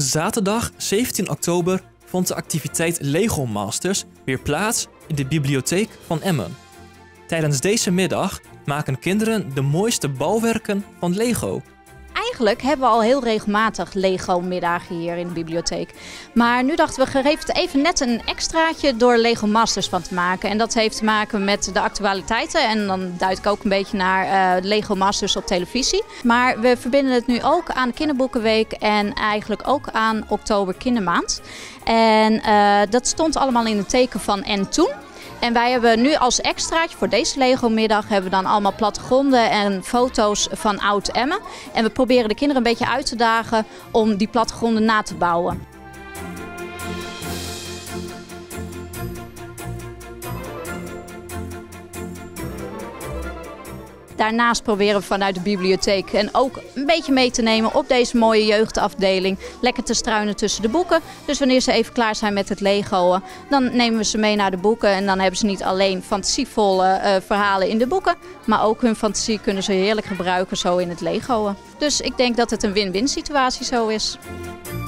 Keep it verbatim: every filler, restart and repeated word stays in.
zaterdag zeventien oktober vond de activiteit Lego Masters weer plaats in de bibliotheek van Emmen. Tijdens deze middag maken kinderen de mooiste bouwwerken van Lego. Eigenlijk hebben we al heel regelmatig Lego-middagen hier in de bibliotheek. Maar nu dachten we, geeft even net een extraatje door Lego Masters van te maken. En dat heeft te maken met de actualiteiten. En dan duid ik ook een beetje naar uh, Lego Masters op televisie. Maar we verbinden het nu ook aan de Kinderboekenweek en eigenlijk ook aan Oktober Kindermaand. En uh, dat stond allemaal in het teken van En Toen. En wij hebben nu als extraatje voor deze Lego-middag hebben we dan allemaal plattegronden en foto's van Oud-Emmen. En we proberen de kinderen een beetje uit te dagen om die plattegronden na te bouwen. Daarnaast proberen we vanuit de bibliotheek en ook een beetje mee te nemen op deze mooie jeugdafdeling. Lekker te struinen tussen de boeken. Dus wanneer ze even klaar zijn met het Lego'en, dan nemen we ze mee naar de boeken. En dan hebben ze niet alleen fantasievolle uh, verhalen in de boeken, maar ook hun fantasie kunnen ze heerlijk gebruiken zo in het Lego'en. Dus ik denk dat het een win-win situatie zo is.